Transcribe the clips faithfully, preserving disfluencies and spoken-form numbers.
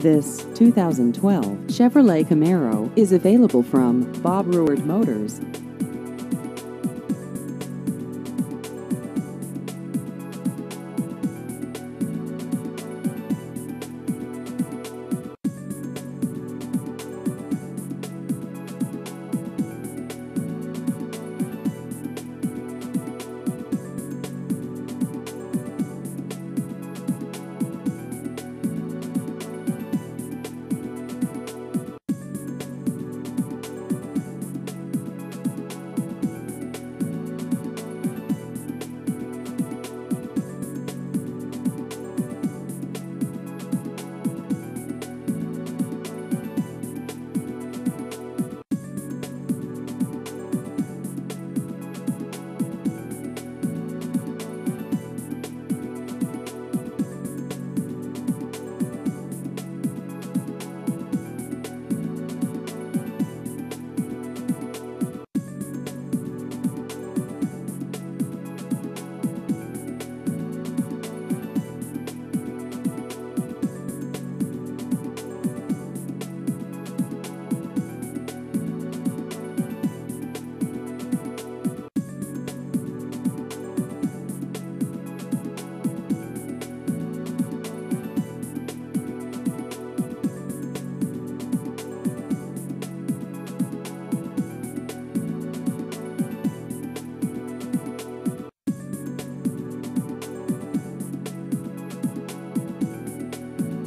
This two thousand twelve Chevrolet Camaro is available from Bob Ruard Motors.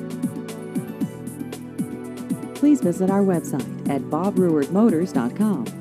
Please visit our website at bob ruard motors dot com.